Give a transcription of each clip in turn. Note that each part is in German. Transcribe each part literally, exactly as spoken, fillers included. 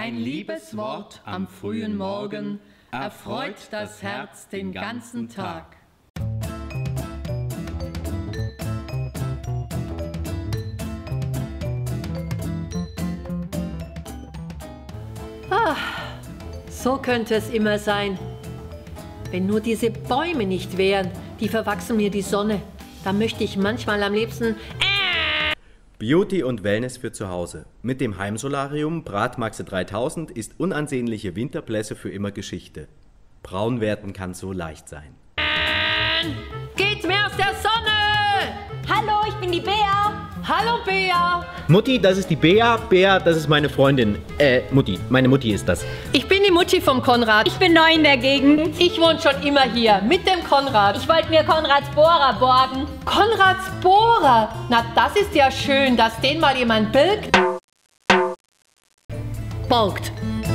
Ein liebes Wort am frühen Morgen erfreut das Herz den ganzen Tag. Ah, so könnte es immer sein. Wenn nur diese Bäume nicht wären, die verwachsen mir die Sonne. Da möchte ich manchmal am liebsten... Beauty und Wellness für zu Hause. Mit dem Heimsolarium Bratmaxe dreitausend ist unansehnliche Winterblässe für immer Geschichte. Braun werden kann so leicht sein. Geht mir aus der Sonne! Hallo, ich bin die Bea. Hallo Bea! Mutti, das ist die Bea. Bea, das ist meine Freundin. Äh, Mutti. Meine Mutti ist das. Ich bin die Mutti vom Konrad. Ich bin neu in der Gegend. Ich wohne schon immer hier, mit dem Konrad. Ich wollte mir Konrads Bohrer borgen. Konrads Bohrer? Na, das ist ja schön, dass den mal jemand bilgt. Borgt.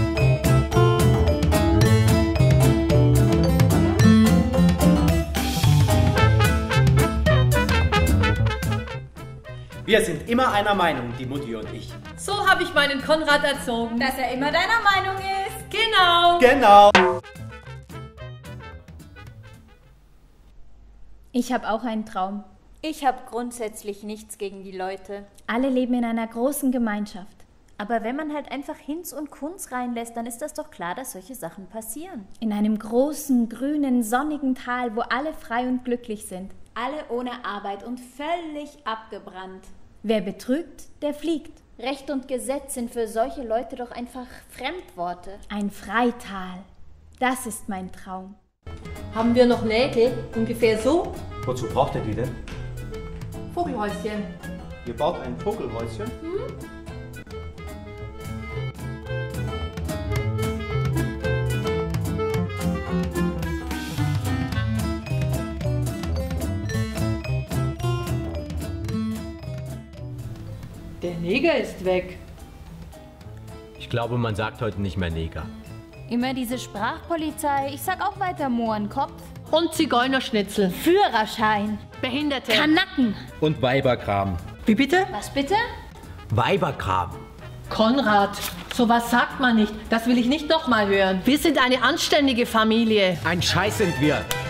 Wir sind immer einer Meinung, die Mutti und ich. So habe ich meinen Konrad erzogen. Dass er immer deiner Meinung ist. Genau. Genau. Ich habe auch einen Traum. Ich habe grundsätzlich nichts gegen die Leute. Alle leben in einer großen Gemeinschaft. Aber wenn man halt einfach Hinz und Kunz reinlässt, dann ist das doch klar, dass solche Sachen passieren. In einem großen, grünen, sonnigen Tal, wo alle frei und glücklich sind. Alle ohne Arbeit und völlig abgebrannt. Wer betrügt, der fliegt. Recht und Gesetz sind für solche Leute doch einfach Fremdworte. Ein Freital. Das ist mein Traum. Haben wir noch Nägel? Ungefähr so? Wozu braucht ihr die denn? Vogelhäuschen. Ihr baut ein Vogelhäuschen? Hm? Der Neger ist weg. Ich glaube, man sagt heute nicht mehr Neger. Immer diese Sprachpolizei. Ich sag auch weiter Mohrenkopf. Und Zigeunerschnitzel. Führerschein. Behinderte. Kanacken. Und Weiberkram. Wie bitte? Was bitte? Weiberkram. Konrad, sowas sagt man nicht. Das will ich nicht nochmal hören. Wir sind eine anständige Familie. Ein Scheiß sind wir.